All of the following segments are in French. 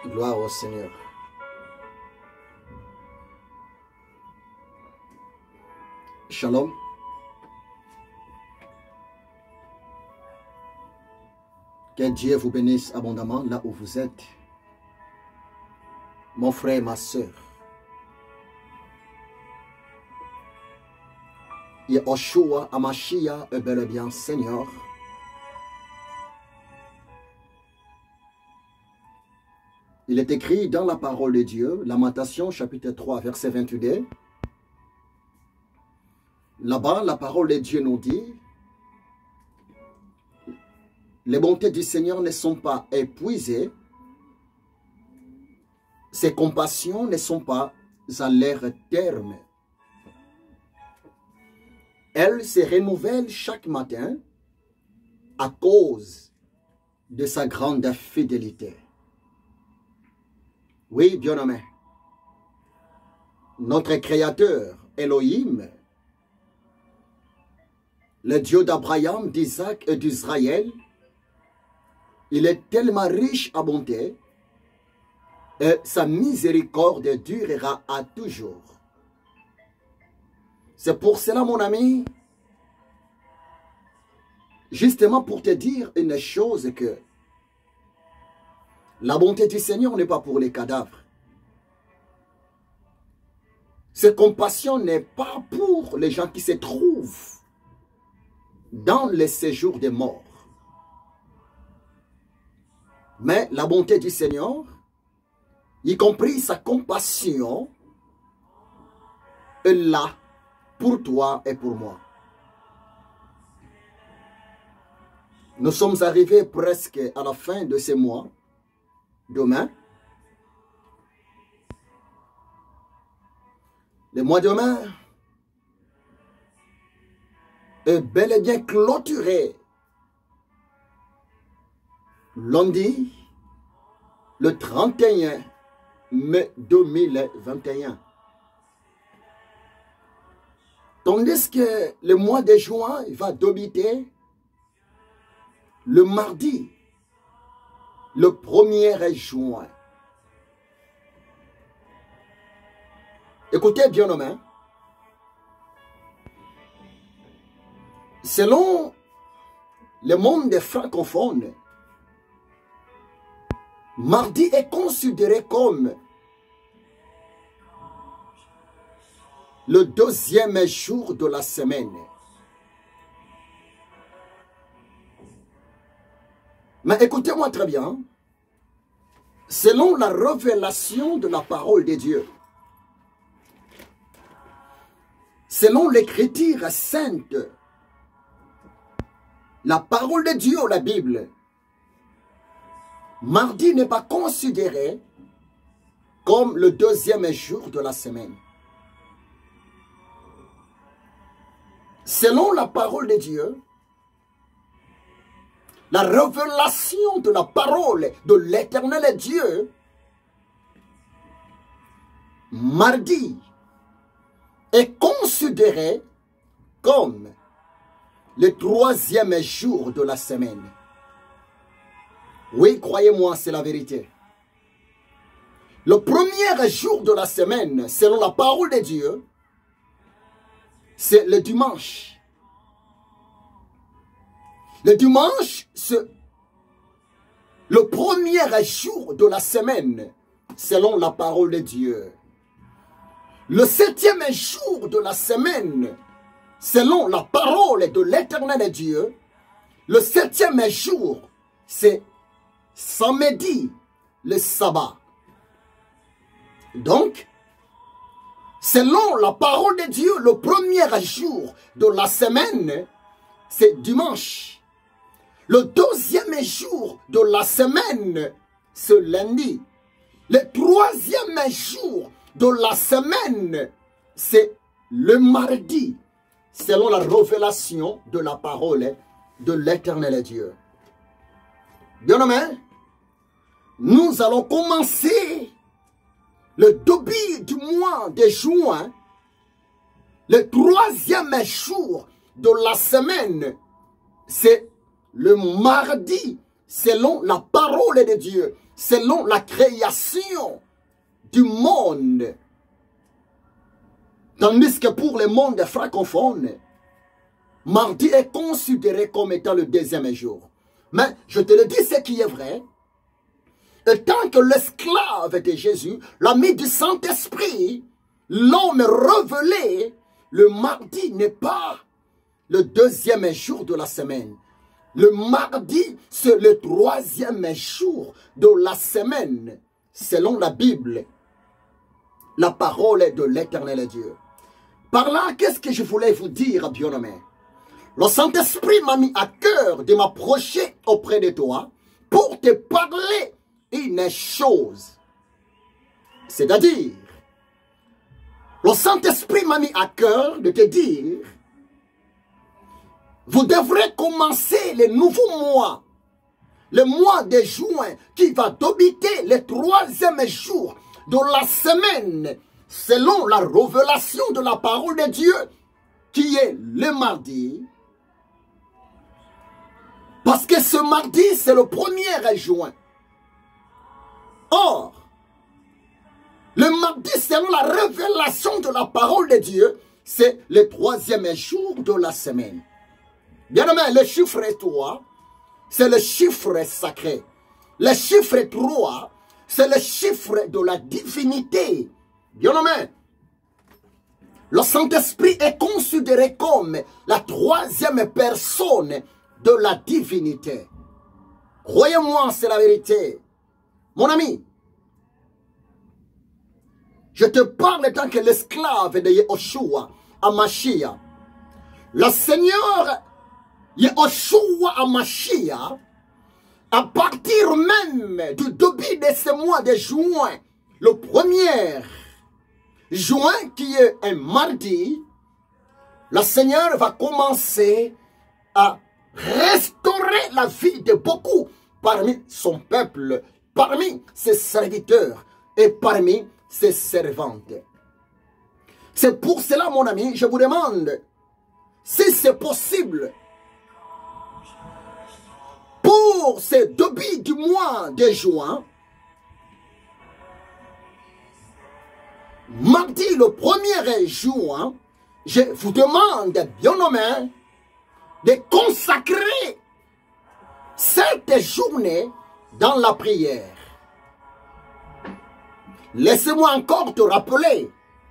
Gloire au Seigneur. Shalom. Que Dieu vous bénisse abondamment là où vous êtes. Mon frère et ma soeur. Yehoshua Amashia est bel et bien Seigneur. Il est écrit dans la parole de Dieu, Lamentation chapitre 3 verset 22. Là-bas, la parole de Dieu nous dit: les bontés du Seigneur ne sont pas épuisées, ses compassions ne sont pas à leur terme. Elles se renouvellent chaque matin à cause de sa grande fidélité. Oui, bien-aimé, notre Créateur, Elohim, le Dieu d'Abraham, d'Isaac et d'Israël, il est tellement riche à bonté et sa miséricorde durera à toujours. C'est pour cela, mon ami, justement pour te dire une chose, que la bonté du Seigneur n'est pas pour les cadavres. Cette compassion n'est pas pour les gens qui se trouvent dans les séjours des morts. Mais la bonté du Seigneur, y compris sa compassion, est là pour toi et pour moi. Nous sommes arrivés presque à la fin de ce mois. Demain, le mois de demain est bel et bien clôturé. Lundi, le 31 mai 2021. Tandis que le mois de juin va débuter le mardi, le 1er juin. Écoutez bien, homme. Selon le monde des francophones, mardi est considéré comme le 2e jour de la semaine. Mais écoutez-moi très bien. Selon la révélation de la parole de Dieu, selon l'écriture sainte, la parole de Dieu, la Bible, mardi n'est pas considéré comme le 2e jour de la semaine. Selon la parole de Dieu, la révélation de la parole de l'Éternel Dieu, mardi est considéré comme le 3e jour de la semaine. Oui, croyez-moi, c'est la vérité. Le 1er jour de la semaine, selon la parole de Dieu, c'est le dimanche. Le dimanche, c'est le 1er jour de la semaine, selon la parole de Dieu. Le 7e jour de la semaine, selon la parole de l'Éternel Dieu, le 7e jour, c'est samedi, le sabbat. Donc, selon la parole de Dieu, le 1er jour de la semaine, c'est dimanche. Le 2e jour de la semaine, c'est lundi. Le 3e jour de la semaine, c'est le mardi, selon la révélation de la parole de l'Éternel Dieu. Bien-aimés, nous allons commencer le début du mois de juin, le 3e jour de la semaine, c'est le mardi selon la parole de Dieu, selon la création du monde. Tandis que pour le monde francophone, mardi est considéré comme étant le deuxième jour. Mais je te le dis, ce qui est vrai, et tant que l'esclave de Jésus, l'ami du Saint-Esprit, l'homme révélé, le mardi n'est pas le deuxième jour de la semaine. Le mardi, c'est le troisième jour de la semaine, selon la Bible, la parole de l'Éternel Dieu. Par là, qu'est-ce que je voulais vous dire, bien-aimé? Le Saint-Esprit m'a mis à cœur de m'approcher auprès de toi pour te parler une chose. C'est-à-dire, le Saint-Esprit m'a mis à cœur de te dire, vous devrez commencer le nouveau mois, le mois de juin, qui va débuter le troisième jour de la semaine, selon la révélation de la parole de Dieu, qui est le mardi. Parce que ce mardi, c'est le 1er juin. Or, le mardi, selon la révélation de la parole de Dieu, c'est le troisième jour de la semaine. Bien aimé, le chiffre 3, c'est le chiffre sacré. Le chiffre 3, c'est le chiffre de la divinité. Bien aimé, le Saint-Esprit est considéré comme la troisième personne de la divinité. Croyez-moi, c'est la vérité. Mon ami, je te parle tant que l'esclave de Yehoshua Hamashiach. Le Seigneur Yehoshua Hamashiach, à partir même du début de ce mois de juin, le 1er juin qui est un mardi, le Seigneur va commencer à restaurer la vie de beaucoup parmi son peuple, parmi ses serviteurs et parmi ses servantes. C'est pour cela, mon ami, je vous demande, si c'est possible, pour ce début du mois de juin, mardi le 1er juin, je vous demande, bien nommé, de consacrer cette journée dans la prière. Laissez-moi encore te rappeler,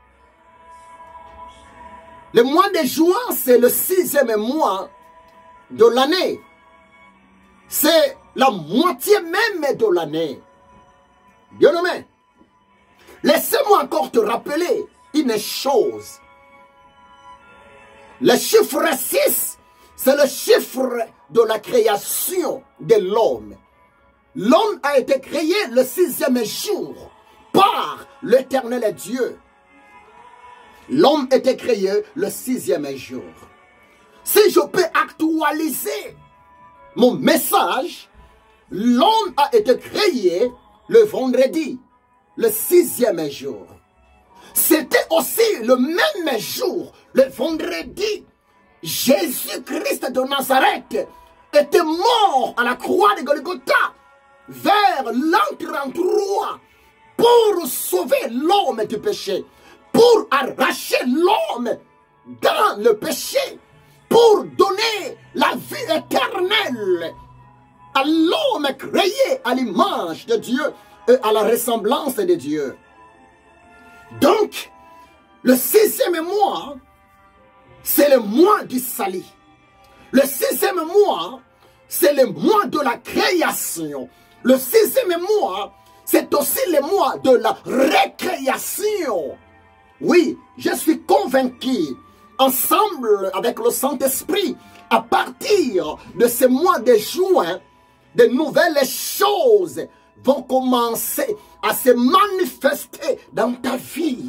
le mois de juin, c'est le 6e mois de l'année. C'est la moitié même de l'année. Bien aimé, laissez-moi encore te rappeler une chose. Le chiffre 6, c'est le chiffre de la création de l'homme. L'homme a été créé le 6e jour par l'Éternel Dieu. L'homme a été créé le 6e jour. Si je peux actualiser mon message, l'homme a été créé le vendredi, le 6e jour. C'était aussi le même jour, le vendredi, Jésus-Christ de Nazareth était mort à la croix de Golgotha vers l'an 33 pour sauver l'homme du péché, pour arracher l'homme dans le péché, pour donner la vie éternelle à l'homme créé à l'image de Dieu et à la ressemblance de Dieu. Donc, le 6e mois, c'est le mois du salut. Le 6e mois, c'est le mois de la création. Le 6e mois, c'est aussi le mois de la récréation. Oui, je suis convaincu, ensemble avec le Saint-Esprit, à partir de ce mois de juin, de nouvelles choses vont commencer à se manifester dans ta vie.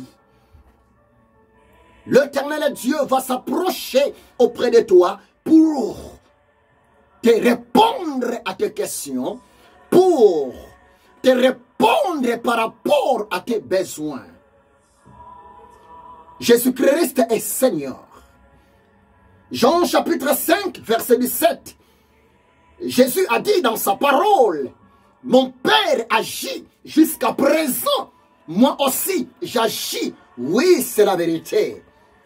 L'Éternel Dieu va s'approcher auprès de toi pour te répondre à tes questions, pour te répondre par rapport à tes besoins. Jésus-Christ est Seigneur. Jean chapitre 5, verset 17. Jésus a dit dans sa parole, mon Père agit jusqu'à présent, moi aussi j'agis. Oui, c'est la vérité.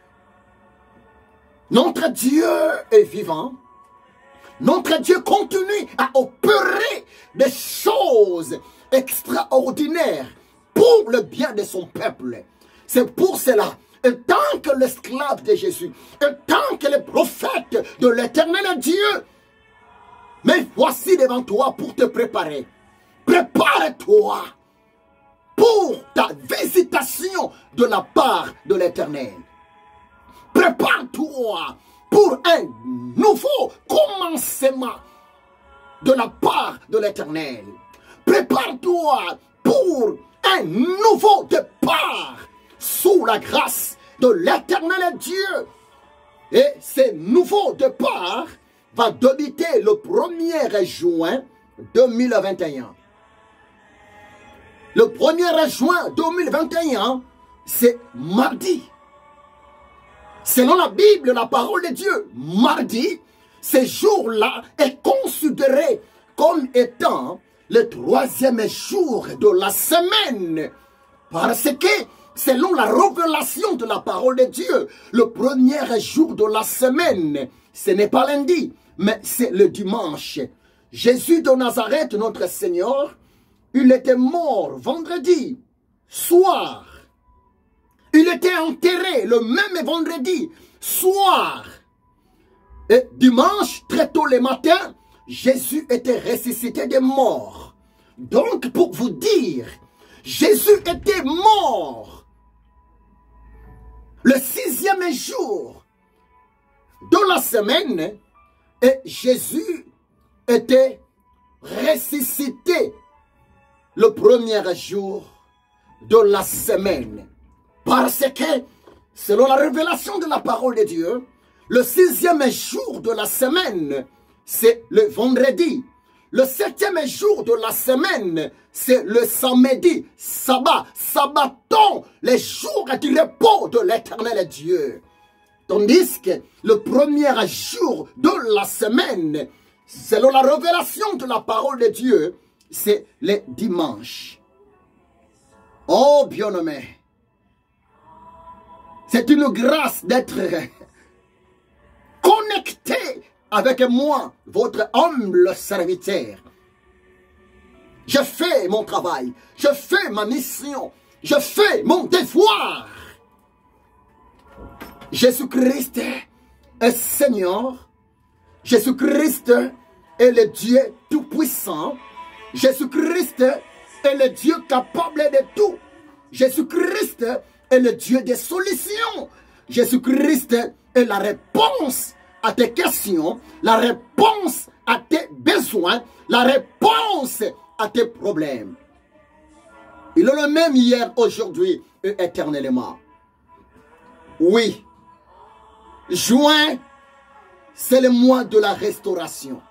Notre Dieu est vivant. Notre Dieu continue à opérer des choses extraordinaires pour le bien de son peuple. C'est pour cela, et tant que l'esclave de Jésus, et tant que le prophète de l'Éternel Dieu, mais voici devant toi pour te préparer. Prépare-toi pour ta visitation de la part de l'Éternel. Prépare-toi pour un nouveau commencement de la part de l'Éternel. Prépare-toi pour un nouveau départ sous la grâce de l'Éternel Dieu. Et ce nouveau départ va débuter le 1er juin 2021. Le 1er juin 2021, c'est mardi. Selon la Bible, la parole de Dieu, mardi, ce jour-là est considéré comme étant le 3e jour de la semaine. Parce que, selon la révélation de la parole de Dieu, le 1er jour de la semaine, ce n'est pas lundi, mais c'est le dimanche. Jésus de Nazareth, notre Seigneur, il était mort vendredi soir. Il était enterré le même vendredi soir. Et dimanche, très tôt le matin, Jésus était ressuscité des morts. Donc, pour vous dire, Jésus était mort le 6e jour de la semaine et Jésus était ressuscité le 1er jour de la semaine. Parce que, selon la révélation de la parole de Dieu, le 6e jour de la semaine, c'est le vendredi. Le 7e jour de la semaine, c'est le samedi, sabbat, sabbaton, les jours du repos de l'Éternel Dieu. Tandis que le 1er jour de la semaine, selon la révélation de la parole de Dieu, c'est le dimanche. Oh bien-aimé, c'est une grâce d'être connecté avec moi, votre humble serviteur. Je fais mon travail, je fais ma mission, je fais mon devoir. Jésus-Christ est Seigneur, Jésus-Christ est le Dieu tout-puissant, Jésus-Christ est le Dieu capable de tout, Jésus-Christ est le Dieu des solutions, Jésus-Christ est la réponse à tes questions, la réponse à tes besoins, la réponse à tes problèmes. Il est le même hier, aujourd'hui et éternellement. Oui, juin, c'est le mois de la restauration.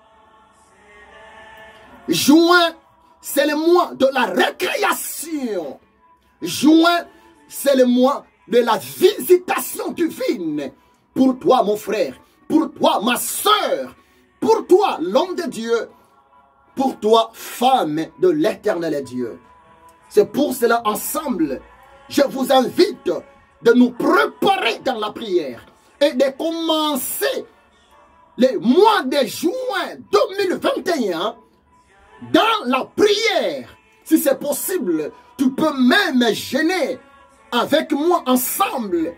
Juin, c'est le mois de la récréation. Juin, c'est le mois de la visitation divine. Pour toi, mon frère, pour toi, ma soeur, pour toi, l'homme de Dieu, pour toi, femme de l'Éternel Dieu. C'est pour cela, ensemble, je vous invite de nous préparer dans la prière et de commencer le mois de juin 2021 dans la prière. Si c'est possible, tu peux même jeûner avec moi ensemble.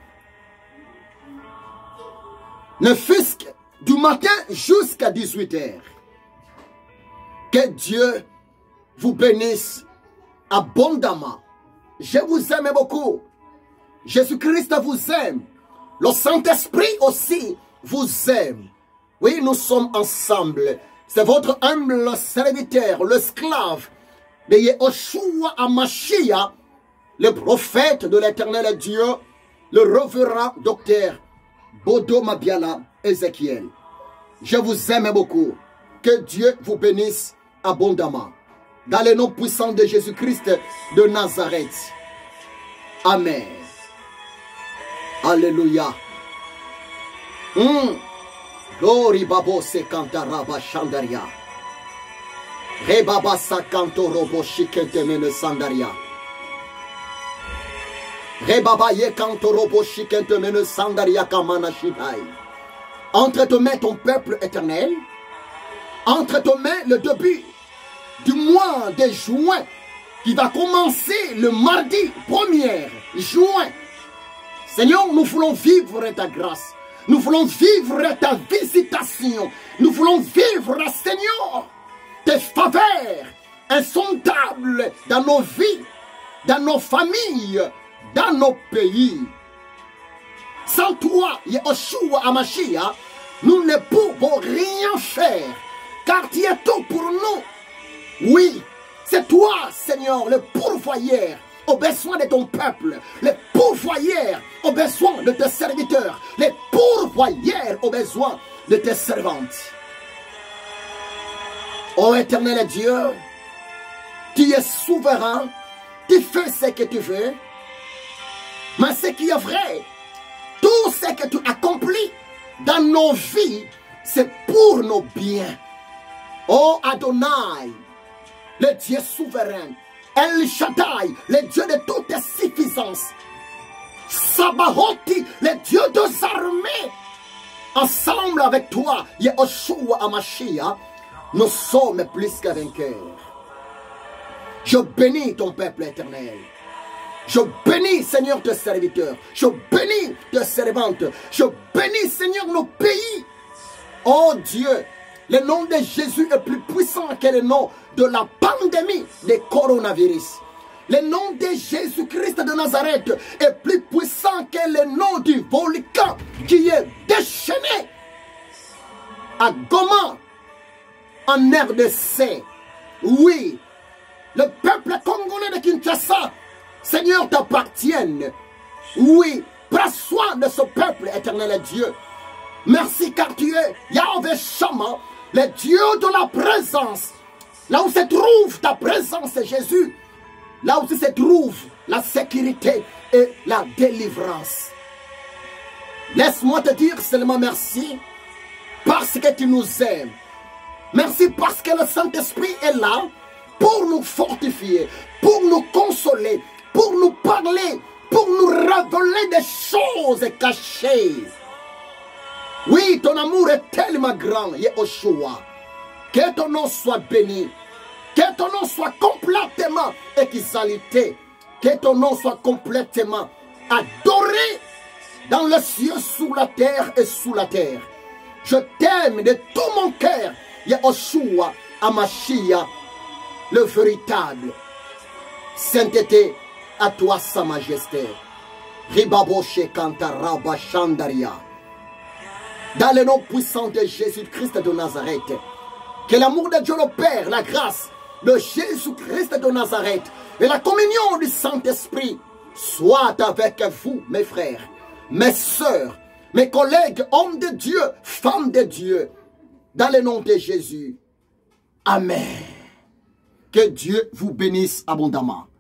Ne fût-ce que du matin jusqu'à 18 h. Que Dieu vous bénisse abondamment. Je vous aime beaucoup. Jésus-Christ vous aime. Le Saint-Esprit aussi vous aime. Oui, nous sommes ensemble. C'est votre humble serviteur, l'esclave de Yehoshua HaMashiach, le prophète de l'Éternel Dieu, le révérend docteur Bodo Mabiala Ézéchiel. Je vous aime beaucoup. Que Dieu vous bénisse abondamment. Dans le nom puissant de Jésus-Christ de Nazareth. Amen. Alléluia. Glory Babo Sekanta Rabba Shandaria. Rebaba sakanto robo shikente mene sandaria. Rebaba yekanto robo shikente mene sandaria kamana shibai. Entre tes mains ton peuple éternel. Entre tes mains le début du mois de juin qui va commencer le mardi 1er juin. Seigneur, nous voulons vivre ta grâce. Nous voulons vivre ta visitation. Nous voulons vivre, Seigneur, tes faveurs insondables dans nos vies, dans nos familles, dans nos pays. Sans toi, Yeshua Hamashiach, nous ne pouvons rien faire, car tu es tout pour nous. Oui, c'est toi, Seigneur, le pourvoyeur aux besoins de ton peuple, le pourvoyeur aux besoins de tes serviteurs, le pourvoyeur aux besoins de tes servantes. Ô éternel Dieu, tu es souverain, tu fais ce que tu veux, mais ce qui est vrai, tout ce que tu accomplis dans nos vies, c'est pour nos biens. Ô Adonai, le Dieu souverain, El Shaddai, le Dieu de toute suffisance, Sabaoth, le Dieu des armées, ensemble avec toi, Yeshua Hamashiach, nous sommes plus que vainqueurs. Je bénis ton peuple éternel. Je bénis, Seigneur, tes serviteurs. Je bénis tes servantes. Je bénis, Seigneur, nos pays. Oh Dieu, le nom de Jésus est plus puissant que le nom de la pandémie de coronavirus. Le nom de Jésus-Christ de Nazareth est plus puissant que le nom du volcan qui est déchaîné à Goma, en RDC. Oui, le peuple congolais de Kinshasa, Seigneur, t'appartienne. Oui, prends soin de ce peuple, éternel Dieu. Merci car tu es Yahweh Shama, le Dieu de la présence. Là où se trouve ta présence, Jésus, là où se trouve la sécurité et la délivrance. Laisse-moi te dire seulement merci parce que tu nous aimes. Merci parce que le Saint-Esprit est là pour nous fortifier, pour nous consoler, pour nous parler, pour nous révéler des choses cachées. Oui, ton amour est tellement grand, Yeshua. Que ton nom soit béni. Que ton nom soit complètement exalté. Que ton nom soit complètement adoré dans le ciel, sous la terre et sous la terre. Je t'aime de tout mon cœur, Yeshua Hamashiach, le véritable. Sainteté à toi, Sa Majesté. Ribaboshe Kantaraba Shandaria. Dans le nom puissant de Jésus-Christ de Nazareth, que l'amour de Dieu le Père, la grâce de Jésus-Christ de Nazareth et la communion du Saint-Esprit soient avec vous, mes frères, mes sœurs, mes collègues, hommes de Dieu, femmes de Dieu, dans le nom de Jésus. Amen. Que Dieu vous bénisse abondamment.